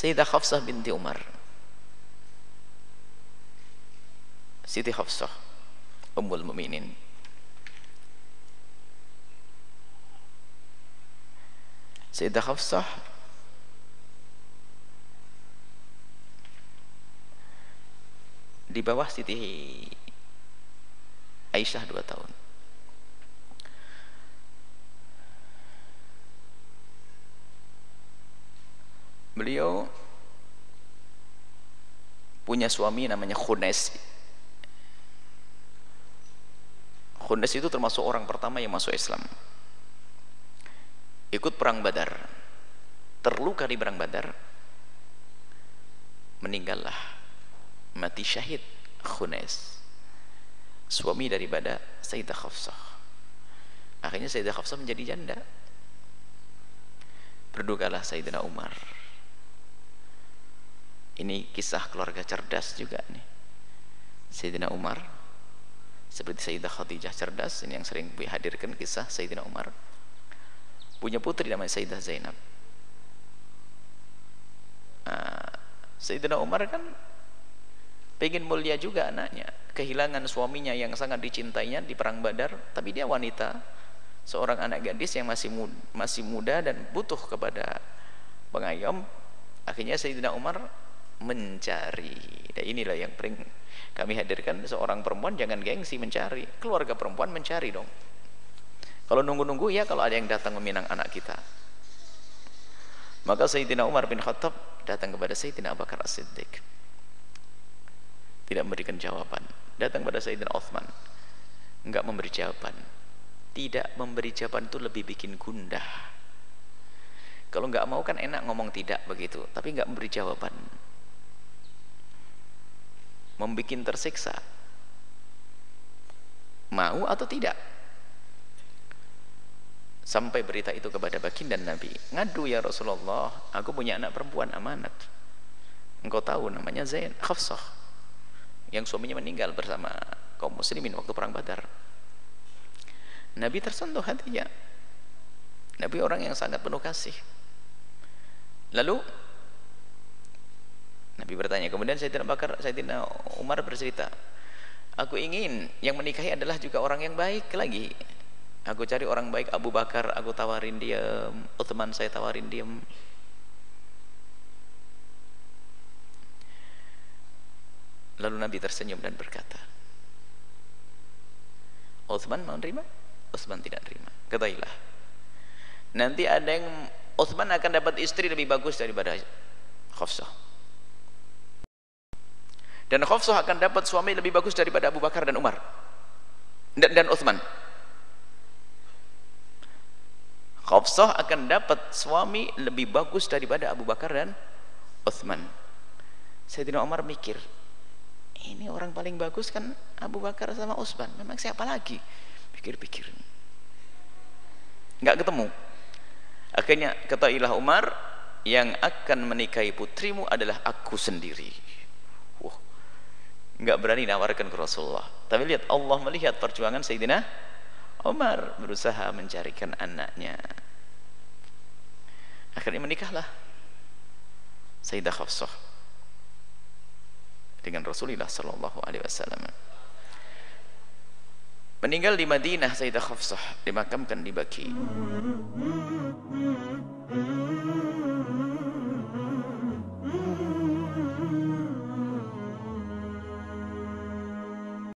Sayyidah Hafsah binti Umar, Siti Hafsah Ummul Mukminin. Sayyidah Hafsah di bawah Siti Aisyah 2 tahun. Beliau punya suami namanya Khunes. Khunes itu termasuk orang pertama yang masuk Islam, ikut perang Badar, terluka di perang Badar, meninggallah, mati syahid Khunes, suami daripada Sayyidah Hafsah. Akhirnya Sayyidah Hafsah menjadi janda. Berdukalah Sayyidina Umar. Ini kisah keluarga cerdas juga nih. Sayyidina Umar seperti Sayyidah Khadijah cerdas, ini yang sering dihadirkan kisah Sayyidina Umar. Punya putri namanya Sayyidah Zainab. Sayyidina Umar kan pengen mulia juga anaknya, kehilangan suaminya yang sangat dicintainya di perang Badar, tapi dia wanita, seorang anak gadis yang masih muda dan butuh kepada pengayom. Akhirnya Sayyidina Umar mencari. Dan inilah yang paling kami hadirkan, seorang perempuan jangan gengsi mencari. Keluarga perempuan mencari dong. Kalau nunggu-nunggu ya kalau ada yang datang meminang anak kita. Maka Sayyidina Umar bin Khattab datang kepada Sayyidina Abu Bakar As-Siddiq, tidak memberikan jawaban. Datang kepada Sayyidina Uthman, enggak memberi jawaban. Tidak memberi jawaban itu lebih bikin gundah. Kalau enggak mau kan enak ngomong tidak begitu, tapi enggak memberi jawaban, membikin tersiksa. Mau atau tidak? Sampai berita itu kepada baginda Nabi, ngadu ya Rasulullah, aku punya anak perempuan amanat, engkau tahu namanya Zain Hafsah, yang suaminya meninggal bersama kaum muslimin waktu perang Badar. Nabi tersentuh hatinya. Nabi orang yang sangat penuh kasih. Lalu Nabi bertanya, kemudian Sayyidina Umar bercerita, aku ingin yang menikahi adalah juga orang yang baik lagi. Aku cari orang baik. Abu Bakar aku tawarin diam, Utsman saya tawarin diam. Lalu Nabi tersenyum dan berkata, Utsman mau nerima? Utsman tidak nerima. Ketahuilah, nanti ada yang Utsman akan dapat istri lebih bagus daripada Hafsah, dan Hafsah akan dapat suami lebih bagus daripada Abu Bakar dan Umar dan Utsman. Hafsah akan dapat suami lebih bagus daripada Abu Bakar dan Utsman. Sayyidina Umar mikir, ini orang paling bagus kan Abu Bakar sama Utsman, memang siapa lagi? Pikir-pikir nggak ketemu. Akhirnya ketahuilah Umar, yang akan menikahi putrimu adalah aku sendiri. Wah, nggak berani nawarkan ke Rasulullah. Tapi lihat, Allah melihat perjuangan Sayyidina Umar berusaha mencarikan anaknya. Akhirnya menikahlah Sayyidah Hafsah dengan Rasulullah sallallahu alaihi wasallam. Meninggal di Madinah Sayyidah Hafsah, dimakamkan di Baqi.